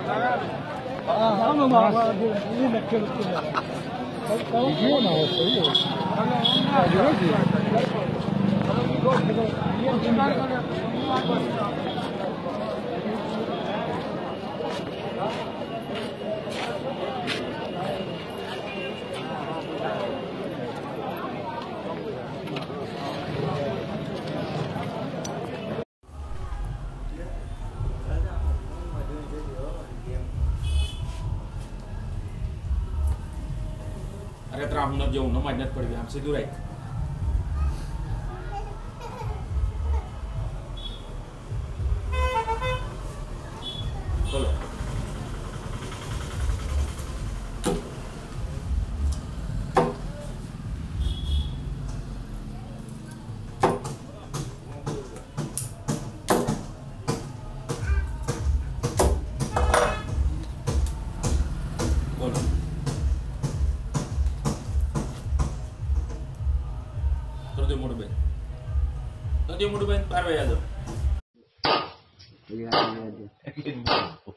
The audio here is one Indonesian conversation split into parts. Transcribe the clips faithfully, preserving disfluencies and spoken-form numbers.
Ah, ama ma ini nak kerja. Kalau dia nak hotel itu. Kalau dia. अरे तर आपण जेवण महिन्यात पडली आमचे दूर आहे बोलो बोलो Terus mau duben, tadi mau duben parwe ya tuh. Iya iya.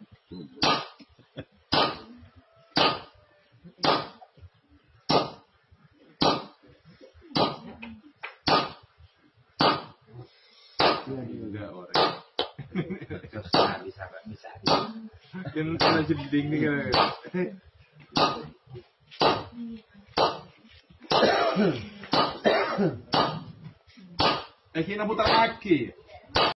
Enggak orang. Bisa bisa bisa. Kan ada jeding nih kan. É que na puta aqui.